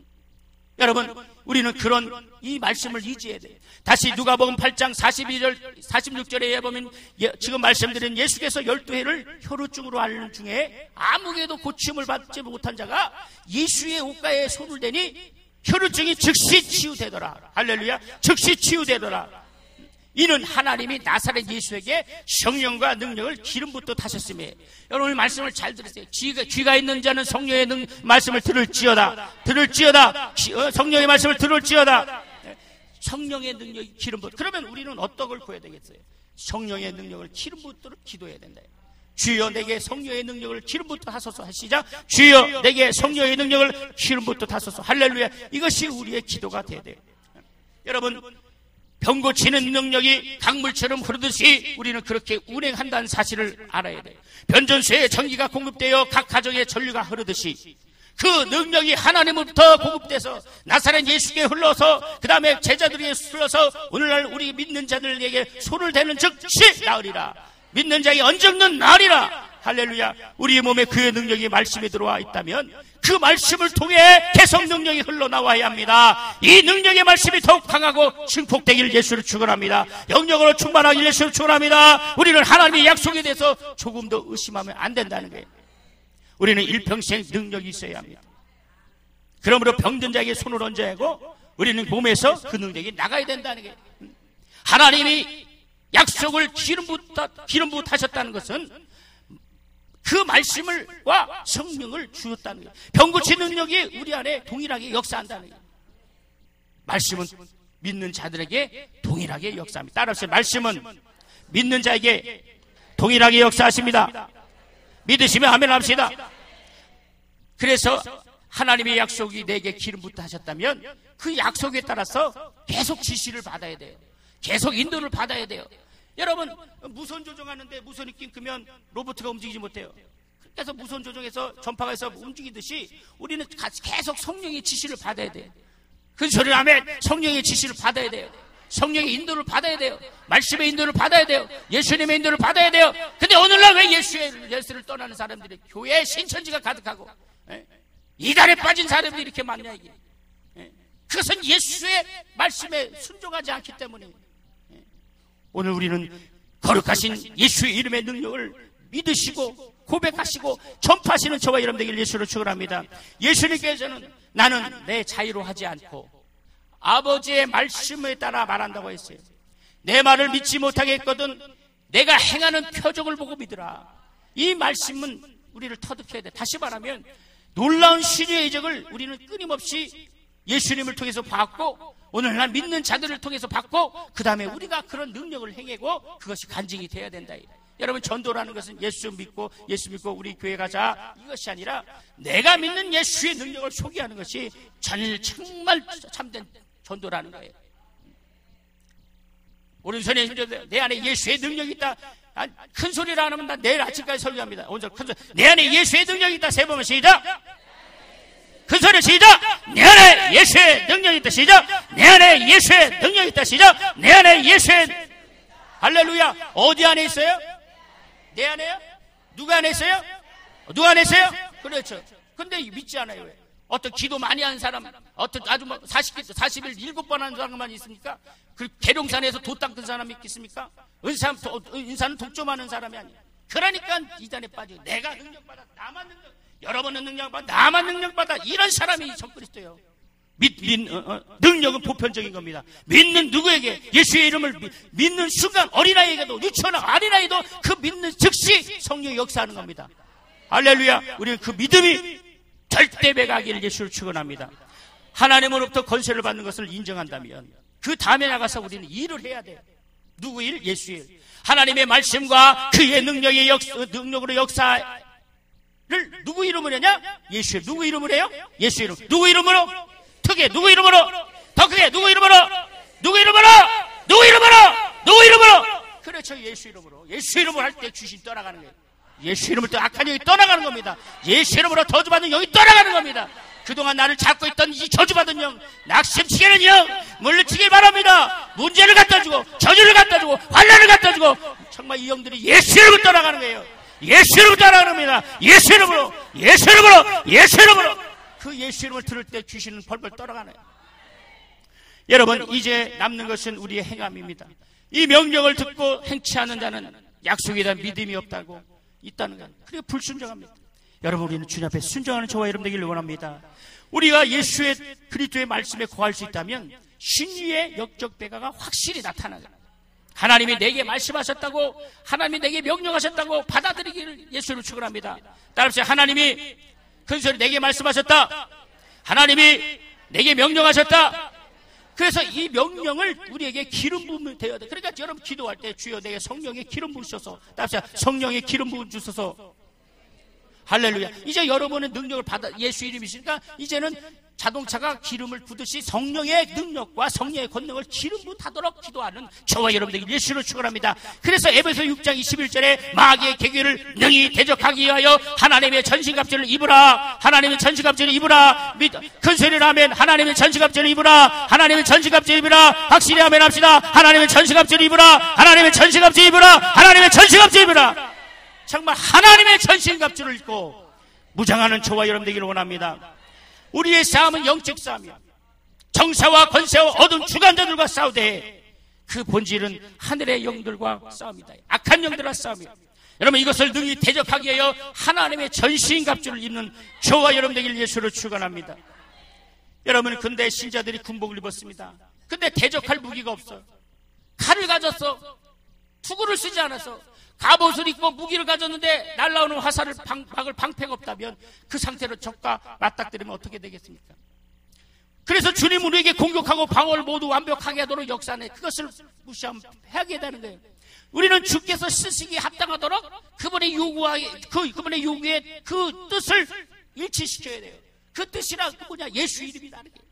여러분, 우리는 그런 이 말씀을 유지해야 돼요. 다시 누가복음 팔 장 사십이 절 사십육 절에 보면 예, 지금 말씀드린 예수께서 열두 해를 혈루증으로 앓는 중에 아무개도 고침을 받지 못한 자가 예수의 옷가에 손을 대니 혈루증이 즉시 치유되더라. 할렐루야. 즉시 치유되더라. 이는 하나님이 나사렛 예수에게 성령과 능력을 기름부터 타셨으며, 여러분 말씀을 잘 들으세요. 귀가, 귀가 있는 자는 성령의 능, 말씀을 들을지어다. 들을지어다. 어, 성령의 말씀을 들을지어다. 성령의 능력이 기름부터. 그러면 우리는 어떤 걸 구해야 되겠어요? 성령의 능력을 기름부터 기도해야 된다. 주여 내게 성령의 능력을 기름부터 하소서 하시자. 주여 내게 성령의 능력을 기름부터 하소서. 할렐루야. 이것이 우리의 기도가 돼야 돼요. 여러분, 병 고치는 능력이 강물처럼 흐르듯이 우리는 그렇게 운행한다는 사실을 알아야 돼요. 변전소에 전기가 공급되어 각 가정에 전류가 흐르듯이 그 능력이 하나님으로부터 공급돼서 나사렛 예수께 흘러서 그 다음에 제자들에게 흘러서 오늘날 우리 믿는 자들에게 손을 대는 즉시 나으리라. 믿는 자에게 얹는 나으리라. 할렐루야. 우리의 몸에 그의 능력이 말씀이 들어와 있다면 그 말씀을 통해 개성 능력이 흘러나와야 합니다. 이 능력의 말씀이 더욱 강하고 증폭되기를 예수를 축원합니다. 영역으로 충만하기를 예수를 축원합니다. 우리는 하나님의 약속에 대해서 조금 더 의심하면 안 된다는 거예요. 우리는 일평생 능력이 있어야 합니다. 그러므로 병든 자에게 손을 얹어야 하고 우리는 몸에서 그 능력이 나가야 된다는 거예요. 하나님이 약속을 기름 부터 기름 부어 하셨다는 것은 그 말씀을과 성령을 주셨다는 거예요. 병 고치는 능력이 우리 안에 동일하게 역사한다는 거예요. 말씀은 믿는 자들에게 동일하게 역사합니다. 따라서 말씀은 믿는 자에게 동일하게 역사하십니다. 믿으시면 아멘 합시다. 그래서 하나님의 약속이 내게 기름 부터 하셨다면 그 약속에 따라서 계속 지시를 받아야 돼요. 계속 인도를 받아야 돼요. 여러분, 무선 조종하는데 무선이 끊기면 로봇가 움직이지 못해요. 그래서 무선 조종해서 전파가 해서 움직이듯이 우리는 계속 성령의 지시를 받아야 돼요. 그 소리를 하면 성령의 지시를 받아야 돼요. 성령의 인도를 받아야 돼요. 말씀의 인도를 받아야 돼요. 예수님의 인도를 받아야 돼요. 근데 오늘날 왜 예수의 예수를 떠나는 사람들이 교회에 신천지가 가득하고 에? 이단에 빠진 사람들이 이렇게 많냐 이게. 에? 그것은 예수의 말씀에 순종하지 않기 때문에. 오늘 우리는 거룩하신 예수의 이름의 능력을 믿으시고 고백하시고 전파하시는 저와 여러분 되길 예수로 축원합니다. 예수님께서는 나는 내 자유로 하지 않고 아버지의 말씀에 따라 말한다고 했어요. 내 말을 믿지 못하게 했거든 내가 행하는 표적을 보고 믿으라. 이 말씀은 우리를 터득해야 돼. 다시 말하면 놀라운 신유의 이적을 우리는 끊임없이 예수님을 통해서 받고 오늘날 믿는 자들을 통해서 받고 그 다음에 우리가 그런 능력을 행하고 그것이 간증이 돼야 된다. 여러분, 전도라는 것은 예수 믿고 예수 믿고 우리 교회 가자 이것이 아니라 내가 믿는 예수의 능력을 소개하는 것이 정말 참된 전도라는 거예요. 오른손에 내 안에 예수의 능력이 있다. 큰 소리를 안 하면 나 내일 아침까지 설교합니다. 오늘 큰 소리. 내 안에 예수의 능력이 있다. 세 번만 시작. 큰 소리 시작. 내 안에 예수의 능력이 있다. 시작. 내 안에 예수의 능력이 있다. 시작. 내 안에 예수의 할렐루야. 어디 안에 있어요? 내 안에요? 누가 안에 있어요? 누가 안에 있어요? 그렇죠. 근데 믿지 않아요. 왜? 어떤 기도 많이 하는 사람, 어떤 아주 뭐 사십, 사십 일 일곱 번 하는 사람만 있습니까? 그 계룡산에서 도 닦은 사람이 있겠습니까? 은사, 은사는 독점하는 사람이 아니에요. 그러니까 이단에 빠지고 내가 능력받아, 나만 능력, 여러분은 능력받아, 나만 능력받아, 이런 사람이 적그리스도예요. 믿, 믿, 어, 어, 능력은 보편적인 겁니다. 믿는 누구에게 예수의 이름을 믿, 믿는 순간 어린아이에게도 유치원 어린아이도 그 믿는 즉시 성령이 역사하는 겁니다. 할렐루야. 우리는 그 믿음이 절대 배가기를 예수를 축원합니다. 하나님으로부터 권세를 받는 것을 인정한다면 그 다음에 나가서 우리는 일을 해야 돼요. 누구 일? 예수 일. 하나님의 말씀과 그의 능력의 역, 능력으로 역사를 누구 이름으로 하냐? 예수 일. 누구 이름으로 해요? 예수 이름. 누구 이름으로? 크게 누구 이름으로? 더 크게 누구 이름으로? 누구 이름으로? 누구 이름으로? 누구 이름으로? 그렇죠. 예수 이름으로. 예수 이름으로 할 때 귀신 떠나가는 거예요. 예수 이름으로 또 악한 영이 떠나가는 겁니다. 예수 이름으로 저주받은 영이 떠나가는 겁니다. 그동안 나를 잡고 있던 이 저주받은 영, 낙심시키는 영, 물리치길 바랍니다. 문제를 갖다 주고, 저주를 갖다 주고, 환난을 갖다 주고, 정말 이 영들이 예수 이름으로 떠나가는 거예요. 예수 이름으로 떠나가는 겁니다. 예수 이름으로, 예수 이름으로, 예수 이름으로. 그 예수 이름을 들을 때 귀신은 벌벌 떠나가네요. 여러분, 이제 남는 것은 우리의 행함입니다. 이 명령을 듣고 행치 않는 자는 약속에 대한 믿음이 없다고 있다는 것. 그게 불순종합니다. 여러분, 우리는 주님 앞에 순종하는 저와 여러분 되기를 원합니다. 우리가 예수의 그리스도의 말씀에 거할 수 있다면 신유의 역적 배가가 확실히 나타나요. 하나님이 내게 말씀하셨다고, 하나님이 내게 명령하셨다고 받아들이기를 예수를 축원합니다. 따라서 하나님이 큰 소리 내게 말씀하셨다. 하나님이 내게 명령하셨다. 그래서 이 명령을 우리에게 기름 부으면 되어야 돼. 그러니까 여러분 기도할 때 주여 내게 성령의 기름 부으셔서, 따라서 성령의 기름 부어 주셔서. 할렐루야. 이제 여러분의 능력을 받아, 예수 이름이시니까 이제는 자동차가 기름을 부듯이 성령의 능력과 성령의 권능을 기름 부하도록 기도하는 저와 여러분들에게 예수를 축원합니다. 그래서 에베소 육 장 이십일 절에 마귀의 계계를 능히 대적하기 위하여 하나님의 전신갑주를 입으라. 하나님의 전신갑주를 입으라. 큰 소리로 하면 하나님의 전신갑주를 입으라. 하나님의 전신갑주를 입으라. 확실히 하면 합시다. 하나님의 전신갑주를 입으라. 하나님의 전신갑주를 입으라. 하나님의 전신갑주를 입으라. 정말 하나님의 전신갑주를 입고 무장하는 저와 여러분 되기를 원합니다. 우리의 싸움은 영적 싸움이야. 정사와 권세와 어두운 주관자들과 싸우되 그 본질은 하늘의 영들과 싸움이다. 악한 영들과 싸움이야. 여러분, 이것을 능히 대적하기 위하여 하나님의 전신갑주를 입는 저와 여러분 되기를 예수로 축원합니다. 여러분, 근대 신자들이 군복을 입었습니다. 근데 대적할 무기가 없어. 칼을 가졌어. 투구를 쓰지 않았어. 갑옷을 입고 무기를 가졌는데 날라오는 화살을 방, 막을 방패가 없다면 그 상태로 적과 맞닥뜨리면 어떻게 되겠습니까? 그래서 주님 우리에게 공격하고 방어를 모두 완벽하게 하도록 역사하네. 그것을 무시하면 하게 되는 거예요. 우리는 주께서 쓰시기에 합당하도록 그분의 요구하게, 그, 그분의 요구의 그 뜻을 일치시켜야 돼요. 그 뜻이란 그 뭐냐? 예수 이름이라는 거예요.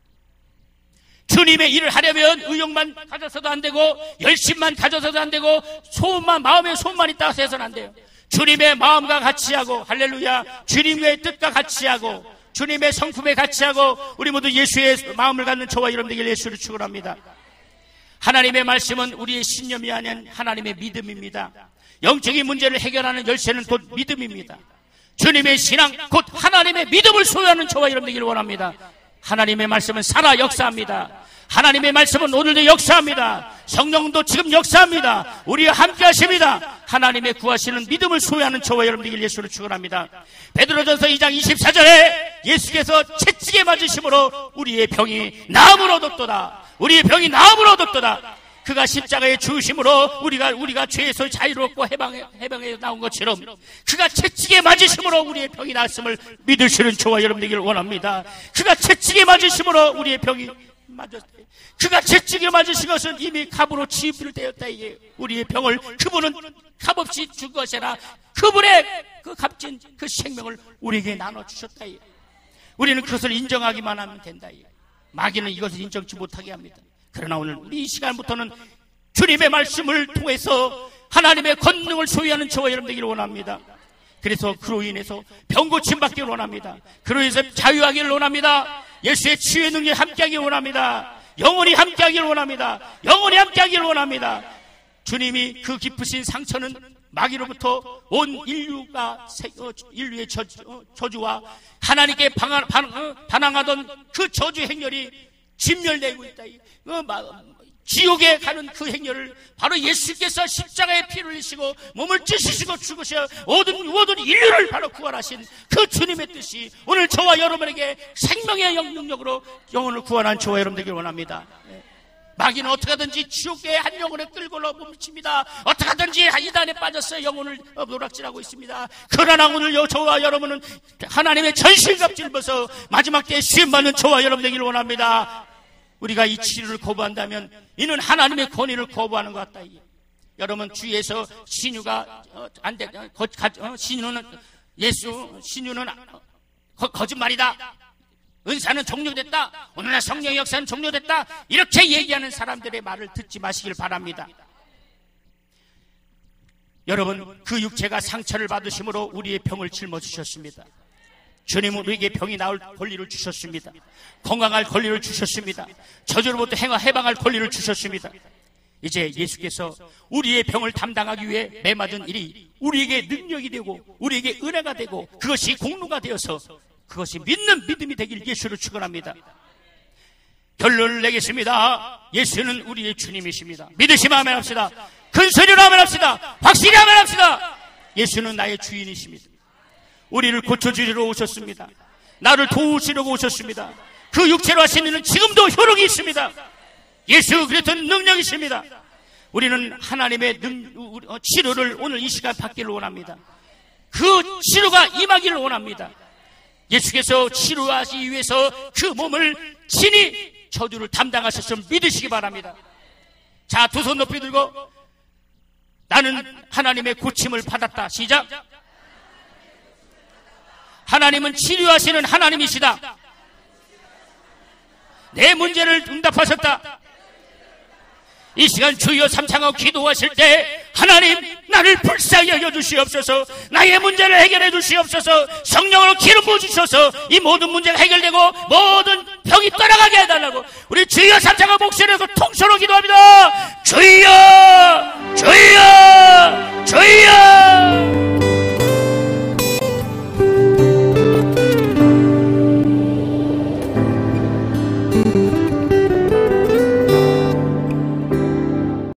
주님의 일을 하려면 의욕만 가져서도 안 되고 열심만 가져서도 안 되고 소원만, 마음에 소원만 있다고 해서는 안 돼요. 주님의 마음과 같이 하고, 할렐루야, 주님의 뜻과 같이 하고 주님의 성품에 같이 하고 우리 모두 예수의 마음을 갖는 저와 여러분 되길 예수를 축원합니다. 하나님의 말씀은 우리의 신념이 아닌 하나님의 믿음입니다. 영적인 문제를 해결하는 열쇠는 곧 믿음입니다. 주님의 신앙 곧 하나님의 믿음을 소유하는 저와 여러분 되기를 원합니다. 하나님의 말씀은 살아 역사합니다. 하나님의 말씀은 오늘도 역사합니다. 성령도 지금 역사합니다. 우리와 함께 하십니다. 하나님의 구하시는 믿음을 소유하는 저와 여러분들 예수를 축원합니다. 베드로전서 이 장 이십사 절에 예수께서 채찍에 맞으심으로 우리의 병이 나음으로 얻었도다. 우리의 병이 나음으로 얻었도다. 그가 십자가에 죽으심으로 우리가 우리가 죄에서 자유롭고 해방해, 해방해 나온 것처럼 그가 채찍에 맞으심으로 우리의 병이 나았음을 믿으시는 저와 여러분들에게 원합니다. 그가 채찍에 맞으심으로 우리의 병이 맞았다. 그가 채찍에 맞으신 것은 이미 갑으로 치유되었다. 이게 우리의 병을 그분은 값없이 준 것이라 그분의 그 값진 그 생명을 우리에게 나눠주셨다. 우리는 그것을 인정하기만 하면 된다. 마귀는 이것을 인정치 못하게 합니다. 그러나 오늘 우리 이 시간부터는 주님의 말씀을 통해서 하나님의 권능을 소유하는 저와 여러분 되기를 원합니다. 그래서 그로 인해서 병 고침 받기를 원합니다. 그로 인해서 자유하기를 원합니다. 예수의 치유의 능력이 함께하기를 원합니다. 영원히 함께하기를 원합니다. 영원히 함께하기를 원합니다. 주님이 그 깊으신 상처는 마귀로부터 온 인류가 인류의 저주와 하나님께 반항하던 그 저주 행렬이 진멸되고 있다. 지옥에 가는 그 행렬을 바로 예수께서 십자가에 피를 흘리시고 몸을 찢으시고 죽으셔 모든 모든 인류를 바로 구원하신 그 주님의 뜻이 오늘 저와 여러분에게 생명의 능력으로 영혼을 구원한 저와 여러분에게 원합니다. 마귀는 어떻게 하든지 지옥계의 한 영혼을 끌고 넘칩니다. 어떻게 하든지 이단에 빠져서 영혼을 노락질하고 있습니다. 그러나 오늘 저와 여러분은 하나님의 전신갑주를 벗어 마지막 때에 시험받는 저와 여러분 되기를 원합니다. 우리가 이 치료를 거부한다면 이는 하나님의 권위를 거부하는 것 같다. 여러분, 주위에서 신유가 안 돼, 거, 어, 신유는 예수, 신유는 거, 거짓말이다. 은사는 종료됐다. 오늘날 성령의 역사는 종료됐다. 이렇게 얘기하는 사람들의 말을 듣지 마시길 바랍니다. 여러분, 그 육체가 상처를 받으심으로 우리의 병을 짊어지셨습니다. 주님은 우리에게 병이 나올 권리를 주셨습니다. 건강할 권리를 주셨습니다. 저주로부터 해방할 권리를 주셨습니다. 이제 예수께서 우리의 병을 담당하기 위해 매맞은 일이 우리에게 능력이 되고 우리에게 은혜가 되고 그것이 공로가 되어서 그것이 믿는 믿음이 되길 예수로 축원합니다. 결론을 내겠습니다. 예수는 우리의 주님이십니다. 믿으시면 아멘 합시다. 큰 소리로 아멘 합시다. 확실히 아멘 합시다. 예수는 나의 주인이십니다. 우리를 고쳐주리러 오셨습니다. 나를 도우시려고 오셨습니다. 그 육체로 하신 일은 지금도 효력이 있습니다. 예수 그리스도는 능력이십니다. 우리는 하나님의 능, 치료를 오늘 이 시간 받기를 원합니다. 그 치료가 임하기를 원합니다. 예수께서 치료하시기 위해서 그 몸을 친히 저주를 담당하셨음을 믿으시기 바랍니다. 자, 두 손 높이 들고 나는 하나님의 고침을 받았다. 시작. 하나님은 치료하시는 하나님이시다. 내 문제를 응답하셨다. 이 시간 주여 삼창하고 기도하실 때 하나님 나를 불쌍히 여겨주시옵소서. 나의 문제를 해결해 주시옵소서. 성령으로 기름 부어주셔서 이 모든 문제가 해결되고 모든 병이 떠나가게 해달라고 우리 주여 삼창하고 목소리로 통솔로 기도합니다. 주여